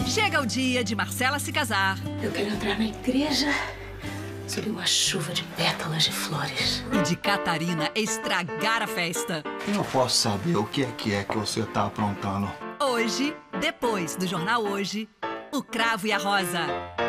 Chega o dia de Marcela se casar. Eu quero entrar na igreja sob uma chuva de pétalas de flores. E de Catarina estragar a festa. Eu posso saber o que é que você tá aprontando? Hoje, depois do Jornal Hoje, o Cravo e a Rosa.